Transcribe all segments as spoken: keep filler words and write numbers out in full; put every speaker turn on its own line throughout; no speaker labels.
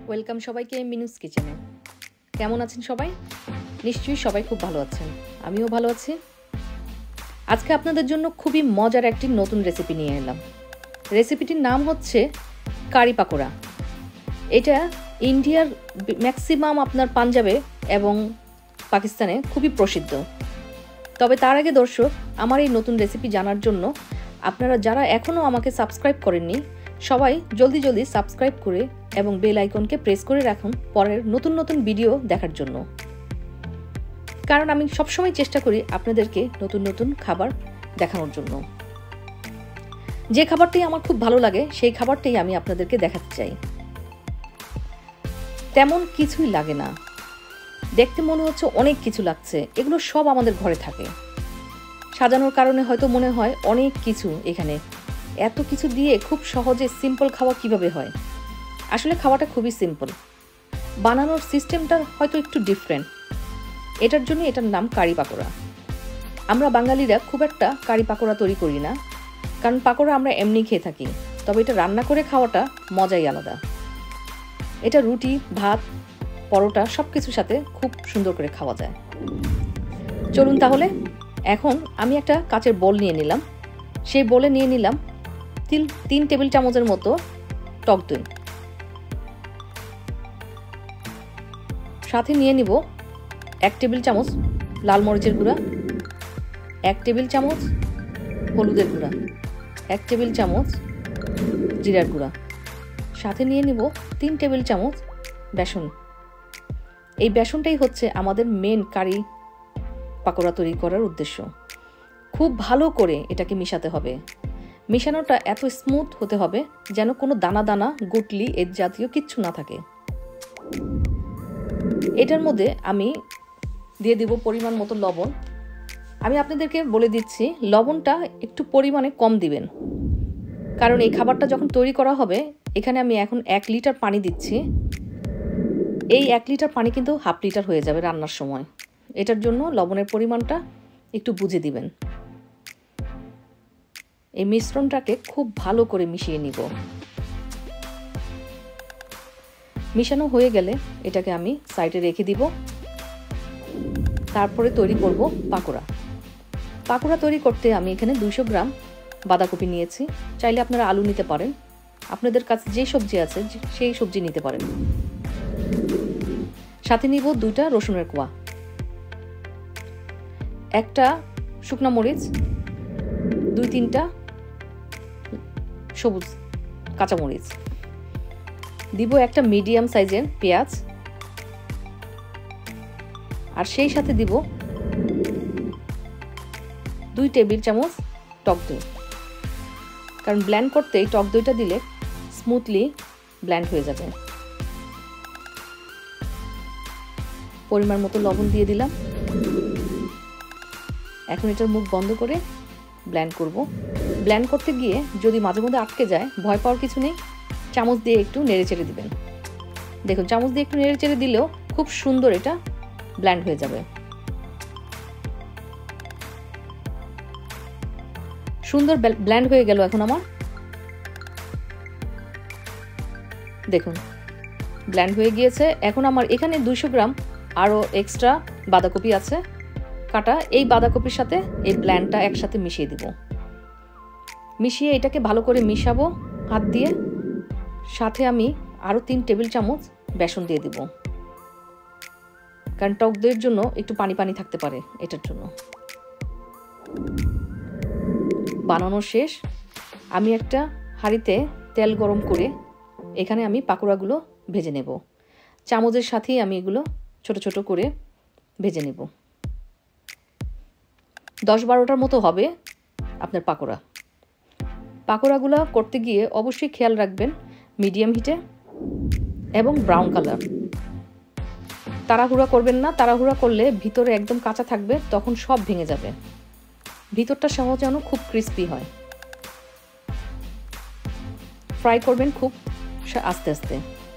Welcome সবাইকে মিনুস কিচেনে। কেমন আছেন সবাই? নিশ্চয়ই সবাই খুব ভালো আছেন, আমিও ভালো আছি। আজকে আপনাদের জন্য খুবই মজার একটি নতুন রেসিপি নিয়ে এলাম। রেসিপিটির নাম হচ্ছে কারি পাকোড়া। এটা ইন্ডিয়ার ম্যাক্সিমাম আপনার পাঞ্জাবে এবং পাকিস্তানে খুবই প্রসিদ্ধ। তবে তার আগে দর্শক, আমার এই নতুন রেসিপি জানার জন্য আপনারা যারা এখনও আমাকে সাবস্ক্রাইব করেননি, সবাই জলদি জলদি সাবস্ক্রাইব করে এবং বেল আইকনকে প্রেস করে রাখুন পরের নতুন নতুন ভিডিও দেখার জন্য। কারণ আমি সবসময় চেষ্টা করি আপনাদেরকে নতুন নতুন খাবার দেখানোর জন্য। যে খাবারটি আমার খুব ভালো লাগে সেই খাবারটাই আমি আপনাদেরকে দেখাতে চাই। তেমন কিছুই লাগে না, দেখতে মনে হচ্ছে অনেক কিছু লাগছে, এগুলো সব আমাদের ঘরে থাকে। সাজানোর কারণে হয়তো মনে হয় অনেক কিছু, এখানে এত কিছু দিয়ে খুব সহজে সিম্পল খাওয়া কিভাবে হয়। আসলে খাওয়াটা খুবই সিম্পল, বানানোর সিস্টেমটা হয়তো একটু ডিফারেন্ট। এটার জন্য এটার নাম কারি পাকোড়া। আমরা বাঙালিরা খুব একটা কারি পাকোড়া তৈরি করি না, কারণ পাকোড়া আমরা এমনি খেয়ে থাকি। তবে এটা রান্না করে খাওয়াটা মজাই আলাদা। এটা রুটি, ভাত, পরোটা সব কিছুর সাথে খুব সুন্দর করে খাওয়া যায়। চলুন তাহলে, এখন আমি একটা কাচের বোল নিয়ে নিলাম। সেই বোলে নিয়ে নিলাম তিন তিন টেবিল চামচের মতো টক দই। সাথে নিয়ে নিব এক টেবিল চামচ লাল মরিচের গুঁড়া, এক টেবিল চামচ হলুদের গুঁড়া, এক টেবিল চামচ জিরার গুঁড়া। সাথে নিয়ে নিব তিন টেবিল চামচ বেসন। এই বেসনটাই হচ্ছে আমাদের মেন কারি পাকোড়া তৈরি করার উদ্দেশ্য। খুব ভালো করে এটাকে মিশাতে হবে। মিশানোটা এত স্মুথ হতে হবে যেন কোনো দানা দানা গুটলি এর জাতীয় কিচ্ছু না থাকে। এটার মধ্যে আমি দিয়ে দিব পরিমাণ মতো লবণ। আমি আপনাদেরকে বলে দিচ্ছি, লবণটা একটু পরিমাণে কম দিবেন, কারণ এই খাবারটা যখন তৈরি করা হবে, এখানে আমি এখন এক লিটার পানি দিচ্ছি। এই এক লিটার পানি কিন্তু হাফ লিটার হয়ে যাবে রান্নার সময়। এটার জন্য লবণের পরিমাণটা একটু বুঝে দিবেন। এই মিশ্রণটাকে খুব ভালো করে মিশিয়ে নিব। মিশানো হয়ে গেলে এটাকে আমি সাইডে রেখে দিব। তারপরে তৈরি করব পাকোড়া। পাকোড়া তৈরি করতে আমি এখানে দুইশো গ্রাম বাঁধাকপি নিয়েছি। চাইলে আপনারা আলু নিতে পারেন, আপনাদের কাছে যে সবজি আছে সেই সবজি নিতে পারেন। সাথে নিব দুইটা রসুনের কোয়া, একটা শুকনা মরিচ, দুই তিনটা সবুজ কাঁচামরিচ, দিব একটা মিডিয়াম সাইজের পেঁয়াজ, আর সেই সাথে দিব দুই টেবিল চামচ টক দই। কারণ ব্লেন্ড করতে এই টক দইটা দিলে স্মুথলি ব্লেন্ড হয়ে যাবে। পরিমাণ মতো লবণ দিয়ে দিলাম। এখন এটার মুখ বন্ধ করে ব্লেন্ড করব। ব্লেন্ড করতে গিয়ে যদি মাঝে মধ্যে আটকে যায়, ভয় পাওয়ার কিছু নেই, চামচ দিয়ে একটু নেড়ে চেড়ে দিবেন। দেখুন, চামচ দিয়ে একটু নেড়ে চেড়ে দিলেও খুব সুন্দর এটা ব্লেন্ড হয়ে যাবে। সুন্দর ব্লেন্ড হয়ে গেল এখন আমার। দেখুন ব্লেন্ড হয়ে গিয়েছে। এখন আমার এখানে দুইশো গ্রাম আরও এক্সট্রা বাঁধাকপি আছে কাটা। এই বাঁধাকপির সাথে এই ব্লেন্ডটা একসাথে মিশিয়ে দিব। মিশিয়ে এটাকে ভালো করে মিশাবো হাত দিয়ে। সাথে আমি আরও তিন টেবিল চামচ বেসন দিয়ে দিব, কারণ টক দইয়ের জন্য একটু পানি পানি থাকতে পারে। এটার জন্য বানানো শেষ। আমি একটা হাঁড়িতে তেল গরম করে এখানে আমি পাকোড়াগুলো ভেজে নেব। চামচের সাথেই আমি এগুলো ছোট ছোট করে ভেজে নেব। দশ বারোটার মতো হবে আপনার পাকোড়া। পাকোড়াগুলো করতে গিয়ে অবশ্যই খেয়াল রাখবেন মিডিয়াম হিটে এবং ব্রাউন কালার। তাড়াহুড়া করবেন না, তাড়াহুড়া করলে ভিতরে একদম কাঁচা থাকবে, তখন সব ভেঙে যাবে। ভিতরটা সহজ যেন খুব ক্রিস্পি হয়। ফ্রাই করবেন খুব আস্তে আস্তে।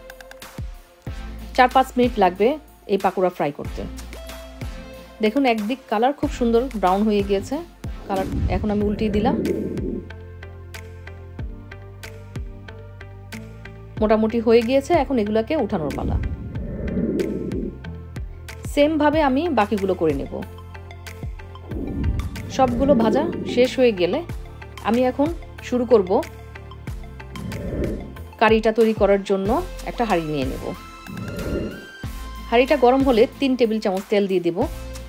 চার পাঁচ মিনিট লাগবে এই পাকোড়া ফ্রাই করতে। দেখুন একদিক কালার খুব সুন্দর ব্রাউন হয়ে গিয়েছে কালার। এখন আমি উল্টিয়ে দিলাম। মোটামুটি হয়ে গিয়েছে, এখন এগুলোকে উঠানোর পালা। সেম ভাবে আমি বাকিগুলো করে নেব। সবগুলো ভাজা শেষ হয়ে গেলে আমি এখন শুরু করব কারিটা তৈরি করার জন্য একটা হাঁড়ি নিয়ে নেব। হাঁড়িটা গরম হলে তিন টেবিল চামচ তেল দিয়ে দেব,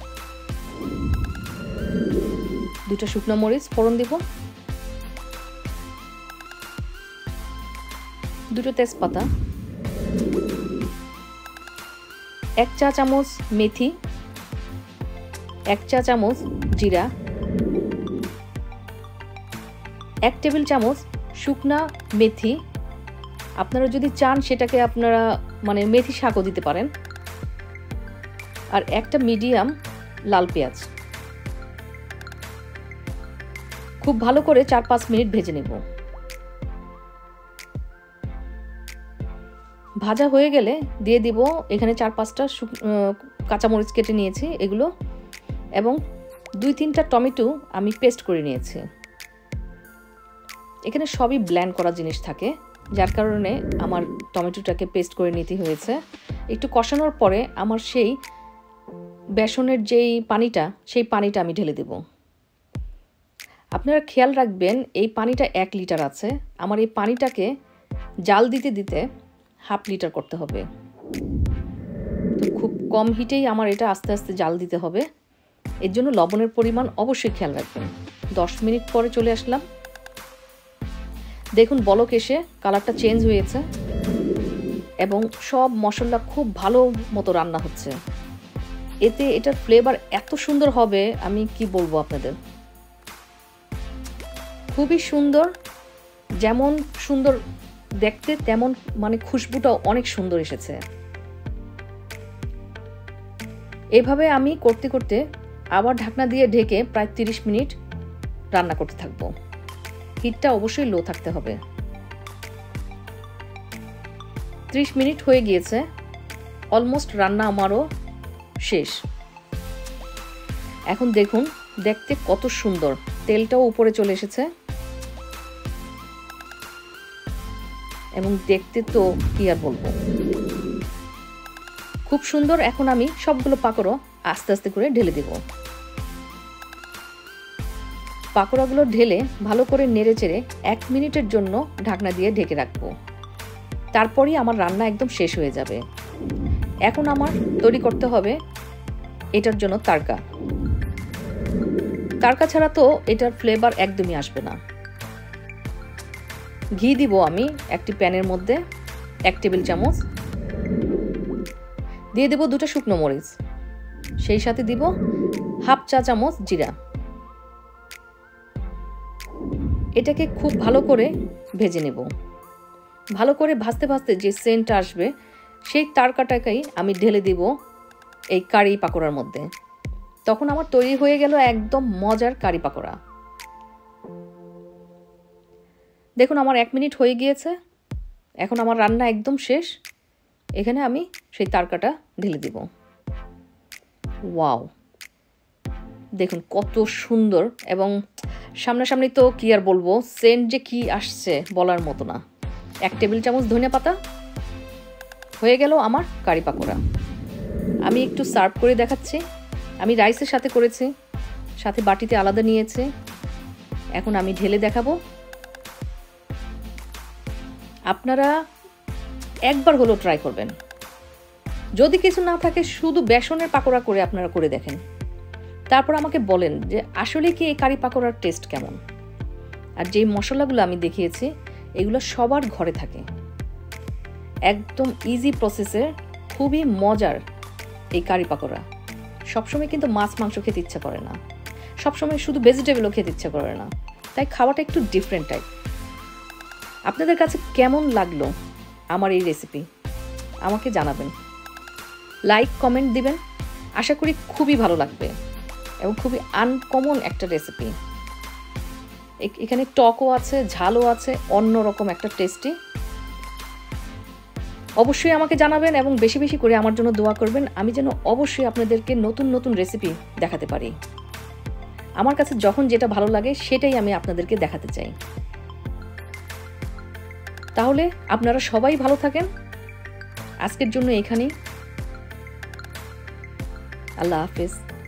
দুটো শুকনো মরিচ ফোড়ন দেব, দুটো তেজপাতা, এক চা চামচ মেথি, এক চা চামচ জিরা, এক টেবিল চামচ শুকনা মেথি, আপনারা যদি চান সেটাকে আপনারা মানে মেথি শাকও দিতে পারেন, আর একটা মিডিয়াম লাল পেঁয়াজ। খুব ভালো করে চার পাঁচ মিনিট ভেজে নেব। ভাজা হয়ে গেলে দিয়ে দিব এখানে চার পাঁচটা কাঁচামরিচ কেটে নিয়েছি এগুলো, এবং দুই তিনটা টমেটো আমি পেস্ট করে নিয়েছি। এখানে সবই ব্লেন্ড করা জিনিস থাকে, যার কারণে আমার টমেটোটাকে পেস্ট করে নিতে হয়েছে। একটু কষানোর পরে আমার সেই বেসনের যেই পানিটা, সেই পানিটা আমি ঢেলে দেব। আপনারা খেয়াল রাখবেন এই পানিটা এক লিটার আছে, আমার এই পানিটাকে জাল দিতে দিতে হাফ লিটার করতে হবে। তো খুব কম হিটেই আমার এটা আস্তে আস্তে জাল দিতে হবে, এর জন্য লবণের পরিমাণ অবশ্যই খেয়াল রাখবেন। দশ মিনিট পরে চলে আসলাম, দেখুন বলক এসে কালারটা চেঞ্জ হয়েছে এবং সব মশলা খুব ভালো মতো রান্না হচ্ছে। এতে এটার ফ্লেভার এত সুন্দর হবে আমি কি বলবো আপনাদের, খুবই সুন্দর। যেমন সুন্দর দেখতে তেমন মানে খুশবুটাও অনেক সুন্দর এসেছে। এভাবে আমি করতে করতে আবার ঢাকনা দিয়ে ঢেকে প্রায় তিরিশ মিনিট রান্না করতে থাকবো। হিটটা অবশ্যই লো থাকতে হবে। ত্রিশ মিনিট হয়ে গিয়েছে, অলমোস্ট রান্না আমারও শেষ। এখন দেখুন দেখতে কত সুন্দর, তেলটাও উপরে চলে এসেছে এবং দেখতে তো কি আর বলবো, খুব সুন্দর। এখন আমি সবগুলো পাকোড়া আস্তে আস্তে করে ঢেলে দেব। পাকোড়াগুলো ঢেলে ভালো করে নেড়ে চেড়ে এক মিনিটের জন্য ঢাকনা দিয়ে ঢেকে রাখবো। তারপরই আমার রান্না একদম শেষ হয়ে যাবে। এখন আমার তৈরি করতে হবে এটার জন্য তাড়কা। তাড়কা ছাড়া তো এটার ফ্লেভার একদমই আসবে না। ঘি দিব আমি একটি প্যানের মধ্যে এক টেবিল চামচ, দিয়ে দেব দুটো শুকনো মরিচ, সেই সাথে দিব হাফ চা চামচ জিরা। এটাকে খুব ভালো করে ভেজে নেব। ভালো করে ভাজতে ভাজতে যে সেন্টটা আসবে সেই তাড়কাটাকেই আমি ঢেলে দিব এই কারি পাকোড়ার মধ্যে। তখন আমার তৈরি হয়ে গেল একদম মজার কারি পাকোড়া। দেখুন আমার এক মিনিট হয়ে গিয়েছে, এখন আমার রান্না একদম শেষ। এখানে আমি সেই তাড়কাটা ঢেলে দিব। ওয়াও, দেখুন কত সুন্দর, এবং সামনাসামনি তো কি আর বলবো, সেন্ট যে কি আসছে বলার মতো না। এক টেবিল চামচ ধনিয়া পাতা, হয়ে গেল আমার কারি পাকোড়া। আমি একটু সার্ভ করে দেখাচ্ছি। আমি রাইসের সাথে করেছি, সাথে বাটিতে আলাদা নিয়েছি। এখন আমি ঢেলে দেখাবো। আপনারা একবার হলো ট্রাই করবেন। যদি কিছু না থাকে শুধু বেসনের পাকোড়া করে আপনারা করে দেখেন, তারপর আমাকে বলেন যে আসলে কি এই কারি পাকোড়ার টেস্ট কেমন। আর যেই মশলাগুলো আমি দেখিয়েছি এগুলো সবার ঘরে থাকে, একদম ইজি প্রসেসে খুবই মজার এই কারি পাকোড়া। সবসময় কিন্তু মাছ মাংস খেতে ইচ্ছা করে না, সবসময় শুধু ভেজিটেবলও খেতে ইচ্ছা করে না, তাই খাওয়াটা একটু ডিফারেন্ট টাইপ। আপনাদের কাছে কেমন লাগলো আমার এই রেসিপি আমাকে জানাবেন, লাইক কমেন্ট দিবেন। আশা করি খুবই ভালো লাগবে এবং খুবই আনকমন একটা রেসিপি। এখানে টকও আছে, ঝালও আছে, অন্যরকম একটা টেস্টি। অবশ্যই আমাকে জানাবেন এবং বেশি বেশি করে আমার জন্য দোয়া করবেন, আমি যেন অবশ্যই আপনাদেরকে নতুন নতুন রেসিপি দেখাতে পারি। আমার কাছে যখন যেটা ভালো লাগে সেটাই আমি আপনাদেরকে দেখাতে চাই। তাহলে আপনারা সবাই ভালো থাকেন। আজকের জন্য এখানেই। আল্লাহ হাফেজ।